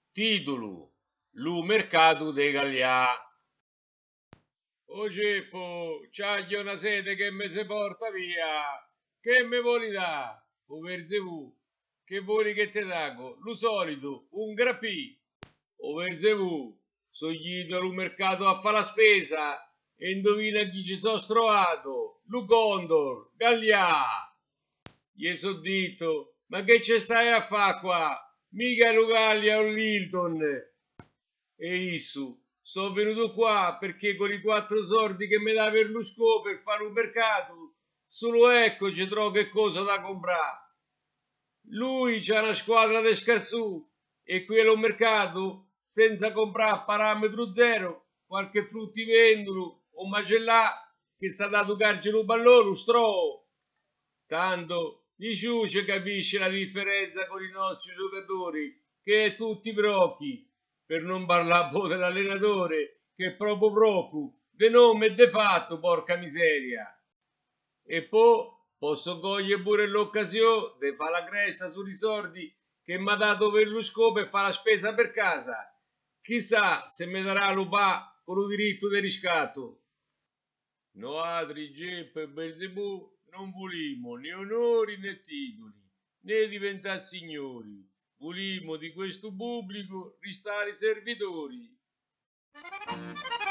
Titolo: Lu mercato de Gaglià. O Ceppo, c'aglio una sete che mi si porta via. Che mi vuoi da? O Verzevù, che vuoi che te dago? Lo solito, un grappì. O Verzevù, sono gli al mercato a fare la spesa e indovina chi ci sono trovato? Lu Condor, Gaglià. Gli so detto, ma che ci stai a fare qua? Mica Lugallia o Lilton. E Issu, sono venuto qua perché con i 4 soldi che mi dà per lo scopo per fare un mercato, solo ecco ci trovo che cosa da comprare. Lui c'ha una squadra di scarsù e quello è un mercato senza comprare a parametro zero, qualche fruttivendolo o macellà che sta dato carcere un ballone, stro. Tanto di ciuce capisce la differenza con i nostri giocatori, che è tutti brocchi, per non parlare poi dell'allenatore, che è proprio procu, de nome e de fatto, porca miseria. E poi posso cogliere pure l'occasione di fare la cresta sui soldi che mi ha dato per lo scopo e fare la spesa per casa. Chissà se mi darà l'UPA con il diritto di riscatto. No altri Geppe e Belzebù non volimo né onori né titoli, né diventare signori. Volimo di questo pubblico restare servitori.